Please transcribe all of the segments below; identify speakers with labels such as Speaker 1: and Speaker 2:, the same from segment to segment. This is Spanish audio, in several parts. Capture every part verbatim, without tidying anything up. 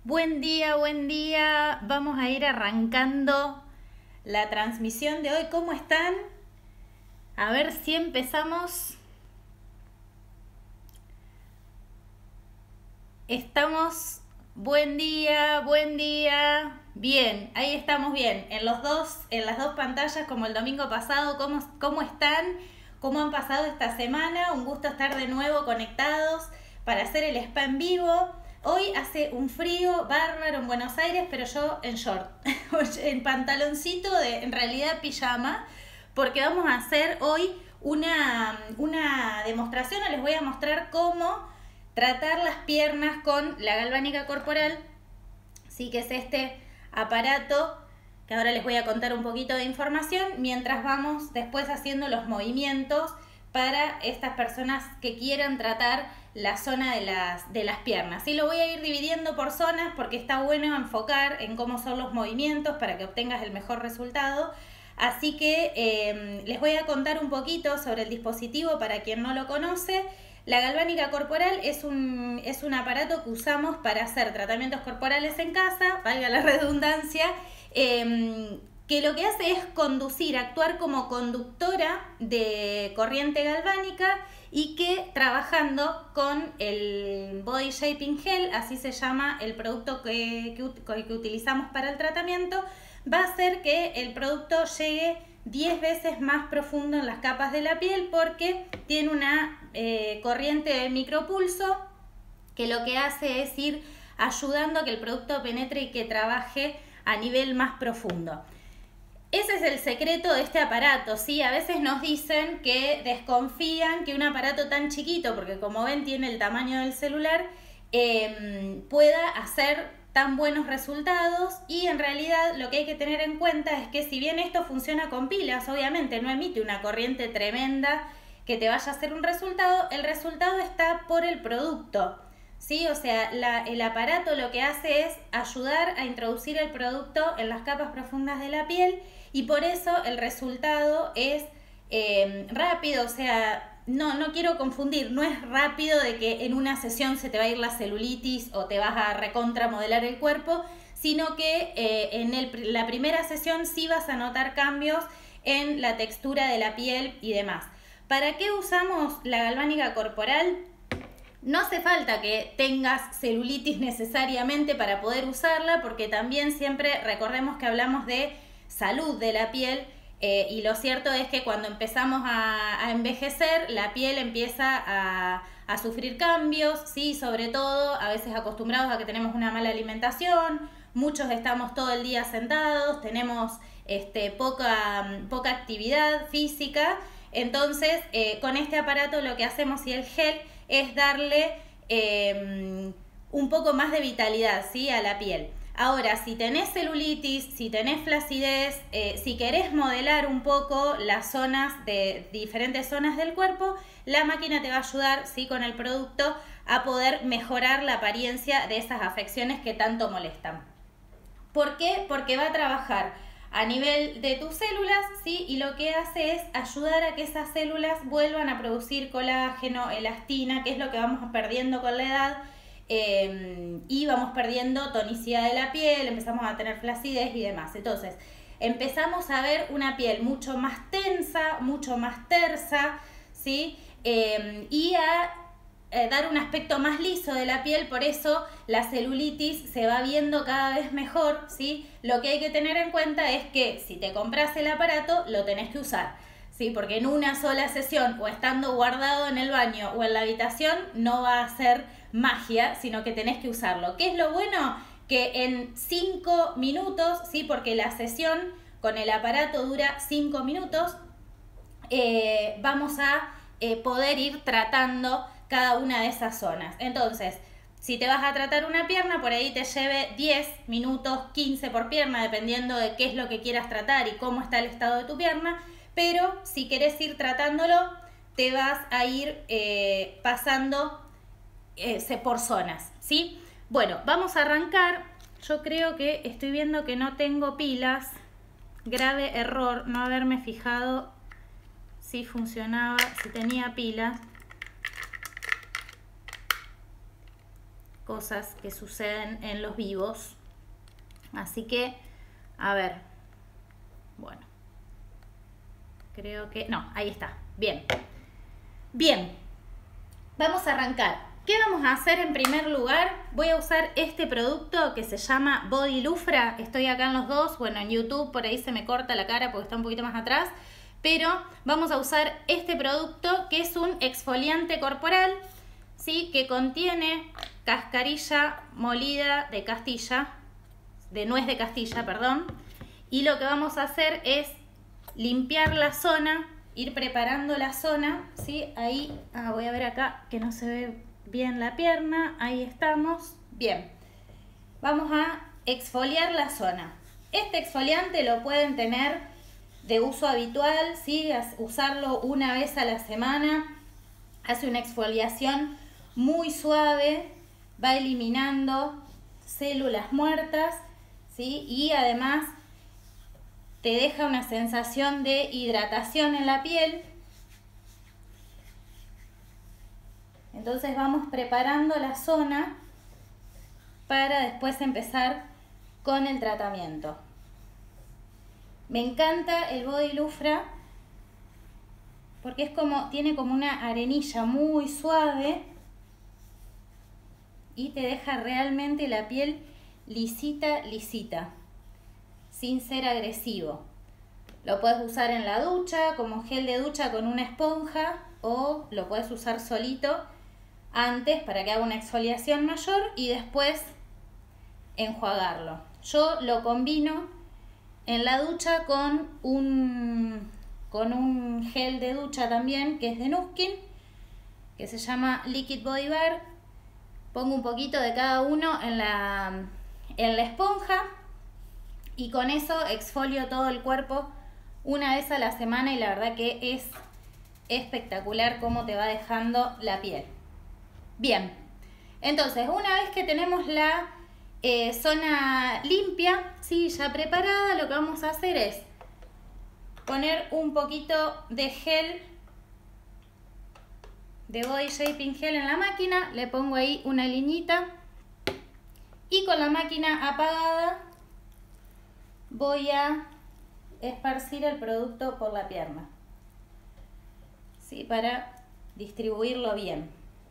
Speaker 1: Buen día, buen día. Vamos a ir arrancando la transmisión de hoy. ¿Cómo están? A ver si empezamos. Estamos. Buen día, buen día. Bien, ahí estamos bien. En los dos, en las dos pantallas como el domingo pasado. ¿Cómo, cómo están? ¿Cómo han pasado esta semana? Un gusto estar de nuevo conectados para hacer el spa en vivo. Hoy hace un frío bárbaro en Buenos Aires, pero yo en short, en pantaloncito de, en realidad, pijama, porque vamos a hacer hoy una, una demostración. Les voy a mostrar cómo tratar las piernas con la galvánica corporal, sí, que es este aparato que ahora les voy a contar un poquito de información, mientras vamos después haciendo los movimientos para estas personas que quieran tratar la zona de las, de las piernas. Sí, lo voy a ir dividiendo por zonas porque está bueno enfocar en cómo son los movimientos para que obtengas el mejor resultado. Así que eh, les voy a contar un poquito sobre el dispositivo para quien no lo conoce. La galvánica corporal es un, es un aparato que usamos para hacer tratamientos corporales en casa, valga la redundancia, eh, que lo que hace es conducir, actuar como conductora de corriente galvánica y que trabajando con el Body Shaping Gel, así se llama el producto que, que, que utilizamos para el tratamiento, va a hacer que el producto llegue diez veces más profundo en las capas de la piel porque tiene una eh, corriente de micropulso que lo que hace es ir ayudando a que el producto penetre y que trabaje a nivel más profundo. Ese es el secreto de este aparato, ¿sí? A veces nos dicen que desconfían que un aparato tan chiquito, porque como ven tiene el tamaño del celular, eh, pueda hacer tan buenos resultados, y en realidad lo que hay que tener en cuenta es que si bien esto funciona con pilas, obviamente no emite una corriente tremenda que te vaya a hacer un resultado, el resultado está por el producto, ¿sí? O sea, la, el aparato lo que hace es ayudar a introducir el producto en las capas profundas de la piel, y por eso el resultado es eh, rápido. O sea, no, no quiero confundir, no es rápido de que en una sesión se te va a ir la celulitis o te vas a recontramodelar el cuerpo, sino que eh, en el, la primera sesión sí vas a notar cambios en la textura de la piel y demás. ¿Para qué usamos la galvánica corporal? No hace falta que tengas celulitis necesariamente para poder usarla, porque también siempre recordemos que hablamos de salud de la piel, eh, y lo cierto es que cuando empezamos a, a envejecer, la piel empieza a, a sufrir cambios, ¿sí? Sobre todo a veces acostumbrados a que tenemos una mala alimentación, muchos estamos todo el día sentados, tenemos este, poca, poca actividad física. Entonces eh, con este aparato lo que hacemos, y el gel, es darle eh, un poco más de vitalidad, ¿sí? A la piel. Ahora, si tenés celulitis, si tenés flacidez, eh, si querés modelar un poco las zonas de diferentes zonas del cuerpo, la máquina te va a ayudar, ¿sí? Con el producto, a poder mejorar la apariencia de esas afecciones que tanto molestan. ¿Por qué? Porque va a trabajar a nivel de tus células, ¿sí? Y lo que hace es ayudar a que esas células vuelvan a producir colágeno, elastina, que es lo que vamos perdiendo con la edad, eh, y vamos perdiendo tonicidad de la piel, empezamos a tener flacidez y demás. Entonces, empezamos a ver una piel mucho más tensa, mucho más tersa, ¿sí? Eh, y a eh, dar un aspecto más liso de la piel. Por eso la celulitis se va viendo cada vez mejor, ¿sí? Lo que hay que tener en cuenta es que si te compras el aparato, lo tenés que usar, ¿sí? Porque en una sola sesión, o estando guardado en el baño o en la habitación, no va a ser magia, sino que tenés que usarlo. ¿Qué es lo bueno? Que en cinco minutos, ¿sí? Porque la sesión con el aparato dura cinco minutos, eh, vamos a eh, poder ir tratando cada una de esas zonas. Entonces, si te vas a tratar una pierna, por ahí te lleve diez minutos, quince por pierna, dependiendo de qué es lo que quieras tratar y cómo está el estado de tu pierna. Pero si querés ir tratándolo, te vas a ir eh, pasando eh, por zonas, ¿sí? Bueno, vamos a arrancar. Yo creo que estoy viendo que no tengo pilas. Grave error no haberme fijado si funcionaba, si tenía pilas. cosas que suceden en los vivos. Así que, a ver, bueno, creo que, no, ahí está, bien. Bien, vamos a arrancar. ¿Qué vamos a hacer en primer lugar? Voy a usar este producto que se llama Body Lufra. Estoy acá en los dos. Bueno, en YouTube por ahí se me corta la cara porque está un poquito más atrás. Pero vamos a usar este producto que es un exfoliante corporal, ¿sí? Que contiene cascarilla molida de Castilla, de nuez de Castilla, perdón. Y lo que vamos a hacer es limpiar la zona, ir preparando la zona, ¿sí? Ahí, ah, voy a ver acá que no se ve bien la pierna, ahí estamos, bien. Vamos a exfoliar la zona. Este exfoliante lo pueden tener de uso habitual, ¿sí? Usarlo una vez a la semana, hace una exfoliación muy suave, va eliminando células muertas, ¿sí? Y además te deja una sensación de hidratación en la piel. Entonces vamos preparando la zona para después empezar con el tratamiento. Me encanta el Body Lufra porque es como, tiene como una arenilla muy suave y te deja realmente la piel lisita, lisita, sin ser agresivo. Lo puedes usar en la ducha, como gel de ducha con una esponja, o lo puedes usar solito antes para que haga una exfoliación mayor y después enjuagarlo. Yo lo combino en la ducha con un, con un gel de ducha también que es de Nuskin, que se llama Liquid Body Bar. Pongo un poquito de cada uno en la, en la esponja y con eso exfolio todo el cuerpo una vez a la semana y la verdad que es espectacular cómo te va dejando la piel. Bien, entonces una vez que tenemos la eh, zona limpia, ¿sí? Ya preparada, lo que vamos a hacer es poner un poquito de gel, de Body Shaping Gel en la máquina, le pongo ahí una liñita y con la máquina apagada voy a esparcir el producto por la pierna, ¿sí? Para distribuirlo bien.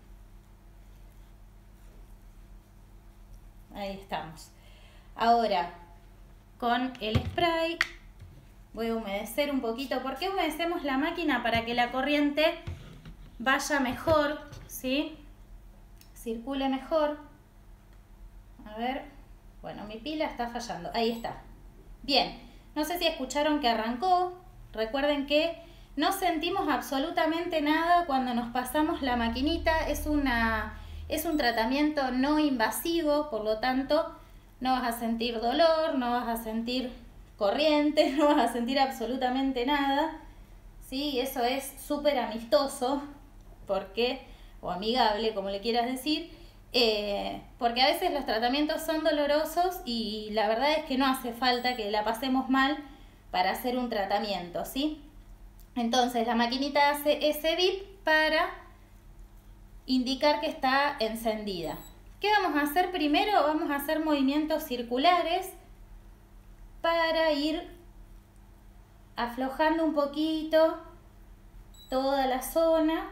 Speaker 1: Ahí estamos. Ahora, con el spray voy a humedecer un poquito. ¿Por qué humedecemos la máquina? Para que la corriente vaya mejor, ¿sí? Circule mejor. A ver, bueno, mi pila está fallando. Ahí está. Bien, no sé si escucharon que arrancó. Recuerden que no sentimos absolutamente nada cuando nos pasamos la maquinita. Es una... Es un tratamiento no invasivo, por lo tanto no vas a sentir dolor, no vas a sentir corriente, no vas a sentir absolutamente nada, ¿sí? Eso es súper amistoso, porque, o amigable, como le quieras decir, eh, porque a veces los tratamientos son dolorosos y la verdad es que no hace falta que la pasemos mal para hacer un tratamiento, ¿sí? Entonces la maquinita hace ese bip para indicar que está encendida. ¿Qué vamos a hacer primero? Vamos a hacer movimientos circulares para ir aflojando un poquito toda la zona,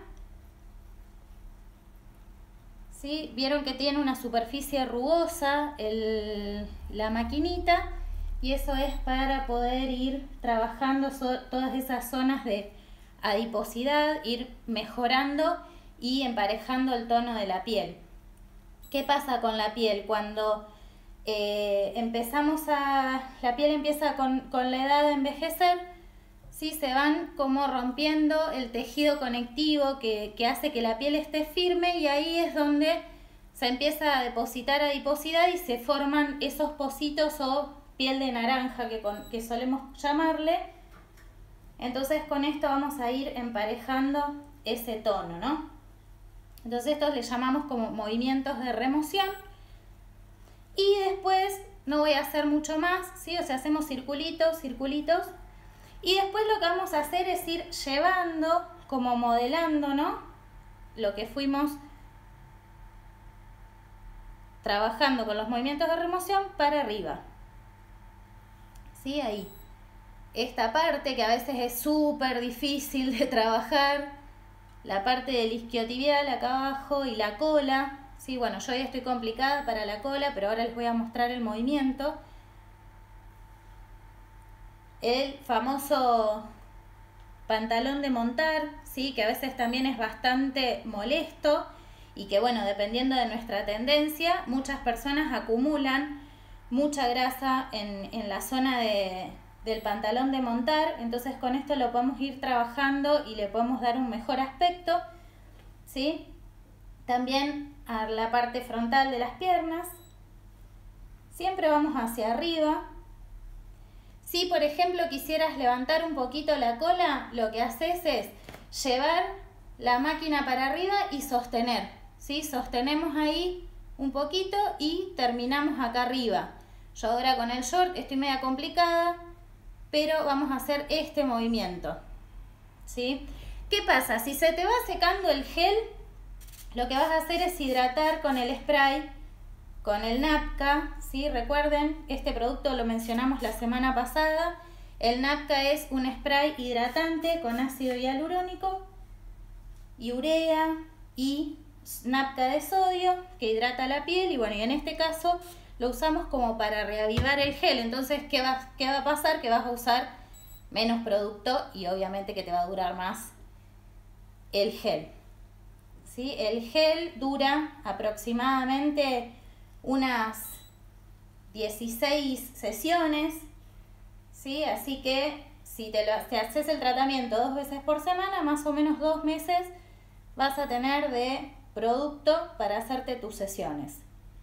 Speaker 1: ¿sí? Vieron que tiene una superficie rugosa el, la maquinita y eso es para poder ir trabajando so, todas esas zonas de adiposidad, ir mejorando y emparejando el tono de la piel. ¿Qué pasa con la piel? Cuando eh, empezamos a... la piel empieza con, con la edad de envejecer, ¿sí? Se van como rompiendo el tejido conectivo que, que hace que la piel esté firme y ahí es donde se empieza a depositar adiposidad y se forman esos pocitos o piel de naranja que, con, que solemos llamarle. Entonces con esto vamos a ir emparejando ese tono, ¿no? Entonces estos le llamamos como movimientos de remoción. Y después no voy a hacer mucho más, ¿sí? O sea, hacemos circulitos, circulitos. Y después lo que vamos a hacer es ir llevando, como modelando, ¿no? Lo que fuimos trabajando con los movimientos de remoción para arriba. ¿Sí? Ahí. Esta parte que a veces es súper difícil de trabajar, la parte del isquiotibial acá abajo y la cola. ¿Sí? Bueno, yo ya estoy complicada para la cola, pero ahora les voy a mostrar el movimiento. El famoso pantalón de montar, ¿sí? Que a veces también es bastante molesto y que, bueno, dependiendo de nuestra tendencia, muchas personas acumulan mucha grasa en, en la zona de, del pantalón de montar. Entonces con esto lo podemos ir trabajando y le podemos dar un mejor aspecto, ¿sí? También a la parte frontal de las piernas, siempre vamos hacia arriba. Si por ejemplo quisieras levantar un poquito la cola, lo que haces es llevar la máquina para arriba y sostener, ¿sí? Sostenemos ahí un poquito y terminamos acá arriba. Yo ahora con el short estoy media complicada, pero vamos a hacer este movimiento, ¿sí? ¿Qué pasa? Si se te va secando el gel, lo que vas a hacer es hidratar con el spray, con el Napka, ¿sí? Recuerden, este producto lo mencionamos la semana pasada. El Napka es un spray hidratante con ácido hialurónico, y urea y Napka de sodio que hidrata la piel. Y bueno, y en este caso lo usamos como para reavivar el gel. Entonces, ¿qué va, qué va a pasar? Que vas a usar menos producto y obviamente que te va a durar más el gel, ¿sí? El gel dura aproximadamente unas dieciséis sesiones, ¿sí? Así que si te, lo, te haces el tratamiento dos veces por semana, más o menos dos meses vas a tener de producto para hacerte tus sesiones,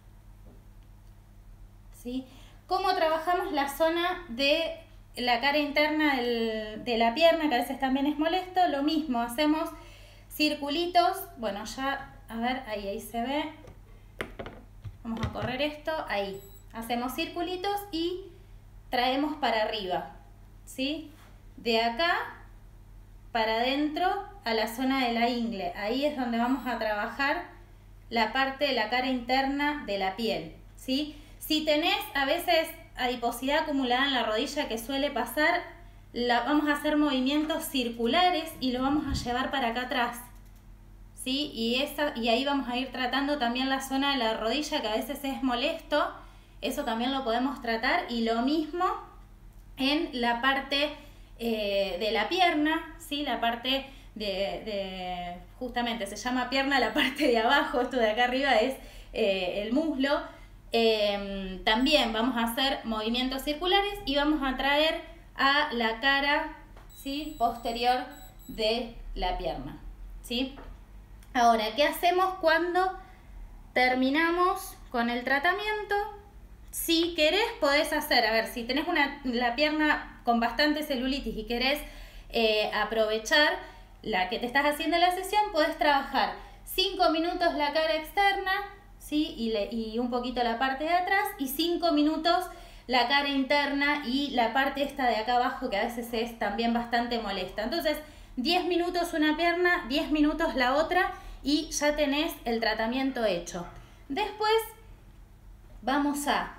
Speaker 1: ¿sí? ¿Cómo trabajamos la zona de la cara interna del, de la pierna, que a veces también es molesto? Lo mismo, hacemos circulitos. Bueno, ya, a ver, ahí, ahí se ve. Vamos a correr esto, ahí. Hacemos circulitos y traemos para arriba, ¿sí? De acá para adentro a la zona de la ingle. Ahí es donde vamos a trabajar la parte de la cara interna de la piel, ¿sí? Si tenés a veces adiposidad acumulada en la rodilla, que suele pasar, la, vamos a hacer movimientos circulares y lo vamos a llevar para acá atrás, ¿sí? Y, esa, y ahí vamos a ir tratando también la zona de la rodilla, que a veces es molesto. Eso también lo podemos tratar. Y lo mismo en la parte eh, de la pierna, ¿sí? La parte de, de, justamente se llama pierna la parte de abajo, esto de acá arriba es eh, el muslo. Eh, también vamos a hacer movimientos circulares y vamos a traer a la cara, ¿sí? Posterior de la pierna, ¿sí? Ahora, ¿qué hacemos cuando terminamos con el tratamiento? Si querés, podés hacer, a ver, si tenés una, la pierna con bastante celulitis y querés eh, aprovechar la que te estás haciendo la sesión, podés trabajar cinco minutos la cara externa, ¿sí? Y, le, y un poquito la parte de atrás, y cinco minutos la cara interna y la parte esta de acá abajo, que a veces es también bastante molesta. Entonces, diez minutos una pierna, diez minutos la otra, y ya tenés el tratamiento hecho. Después vamos a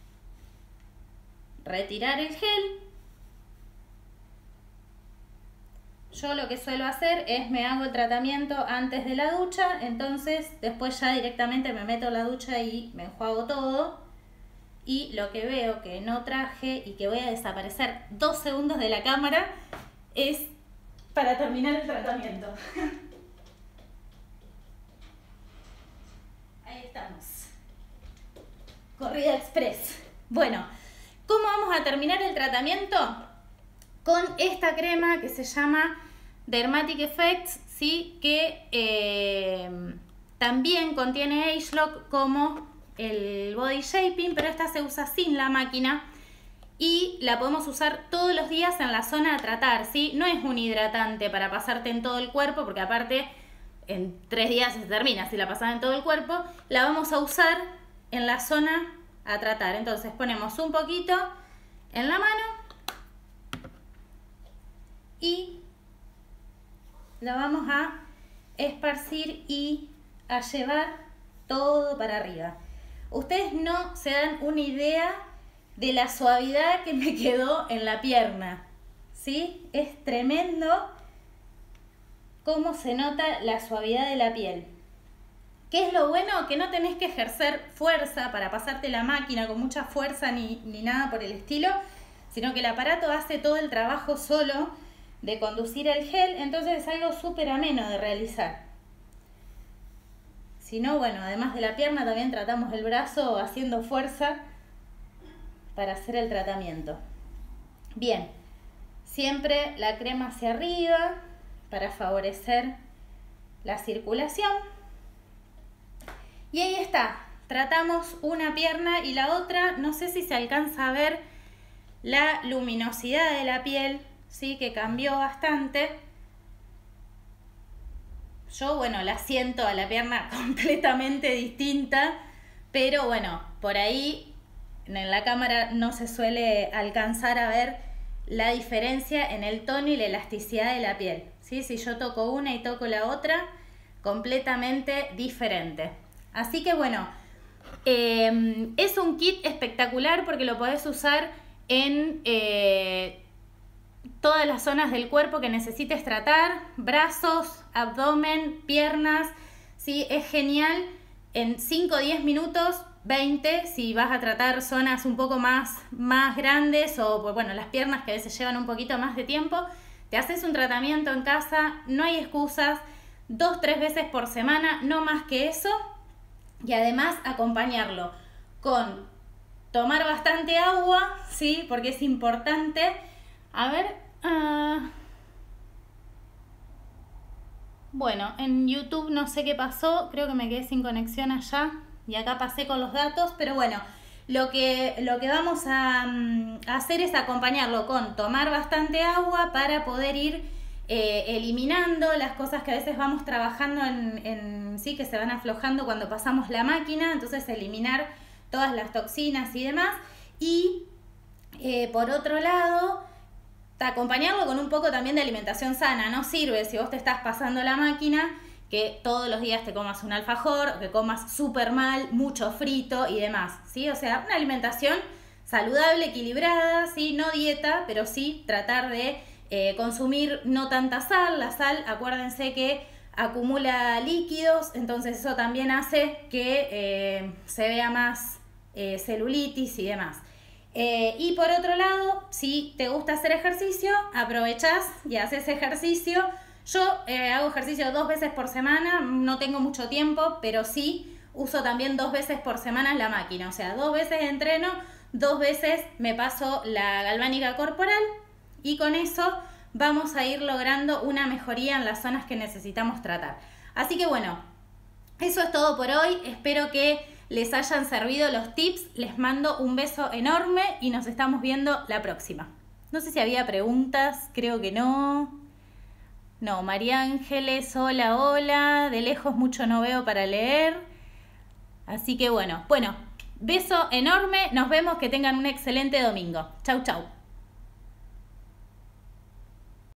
Speaker 1: retirar el gel. Yo lo que suelo hacer es me hago el tratamiento antes de la ducha, entonces después ya directamente me meto en la ducha y me enjuago todo. Y lo que veo que no traje y que voy a desaparecer dos segundos de la cámara es para terminar el tratamiento. Ahí estamos. Corrida express. Bueno, ¿cómo vamos a terminar el tratamiento? Con esta crema que se llama Dermatic Effects, ¿sí? Que eh, también contiene Age Lock como el Body Shaping, pero esta se usa sin la máquina y la podemos usar todos los días en la zona a tratar, ¿sí? No es un hidratante para pasarte en todo el cuerpo, porque aparte en tres días se termina. Si la pasas en todo el cuerpo, la vamos a usar en la zona a tratar. Entonces ponemos un poquito en la mano y la vamos a esparcir y a llevar todo para arriba. Ustedes no se dan una idea de la suavidad que me quedó en la pierna, ¿sí? Es tremendo cómo se nota la suavidad de la piel. ¿Qué es lo bueno? Que no tenés que ejercer fuerza para pasarte la máquina con mucha fuerza ni, ni nada por el estilo, sino que el aparato hace todo el trabajo solo de conducir el gel, entonces es algo súper ameno de realizar. Si no, bueno, además de la pierna también tratamos el brazo haciendo fuerza para hacer el tratamiento. Bien, siempre la crema hacia arriba para favorecer la circulación. Y ahí está, tratamos una pierna y la otra. No sé si se alcanza a ver la luminosidad de la piel, ¿sí? Que cambió bastante. Yo, bueno, la siento a la pierna completamente distinta, pero bueno, por ahí en la cámara no se suele alcanzar a ver la diferencia en el tono y la elasticidad de la piel, ¿sí? Si yo toco una y toco la otra, completamente diferente. Así que bueno, eh, es un kit espectacular porque lo podés usar en eh, todas las zonas del cuerpo que necesites tratar, brazos, abdomen, piernas, ¿sí? Es genial, en cinco o diez minutos, veinte, si vas a tratar zonas un poco más, más grandes o bueno, las piernas que a veces llevan un poquito más de tiempo, te haces un tratamiento en casa, no hay excusas, dos, tres veces por semana, no más que eso, y además acompañarlo con tomar bastante agua, ¿sí? Porque es importante. A ver, uh... bueno, en YouTube no sé qué pasó, creo que me quedé sin conexión allá y acá pasé con los datos, pero bueno, lo que, lo que vamos a, um, a hacer es acompañarlo con tomar bastante agua para poder ir eh, eliminando las cosas que a veces vamos trabajando en, en sí, que se van aflojando cuando pasamos la máquina, entonces eliminar todas las toxinas y demás. Y eh, por otro lado, acompañarlo con un poco también de alimentación sana. No sirve si vos te estás pasando la máquina que todos los días te comas un alfajor, o que comas súper mal, mucho frito y demás, ¿sí? O sea, una alimentación saludable, equilibrada, ¿sí? No dieta, pero sí tratar de eh, consumir no tanta sal. La sal, acuérdense que acumula líquidos, entonces eso también hace que eh, se vea más eh, celulitis y demás. Eh, y por otro lado, si te gusta hacer ejercicio, aprovechás y haces ejercicio. Yo eh, hago ejercicio dos veces por semana, no tengo mucho tiempo, pero sí uso también dos veces por semana la máquina. O sea, dos veces entreno, dos veces me paso la galvánica corporal y con eso vamos a ir logrando una mejoría en las zonas que necesitamos tratar. Así que bueno, eso es todo por hoy. Espero que les hayan servido los tips. Les mando un beso enorme y nos estamos viendo la próxima. No sé si había preguntas, creo que no. No, María Ángeles, hola, hola. De lejos mucho no veo para leer. Así que bueno, bueno, beso enorme. Nos vemos, que tengan un excelente domingo. Chau, chau.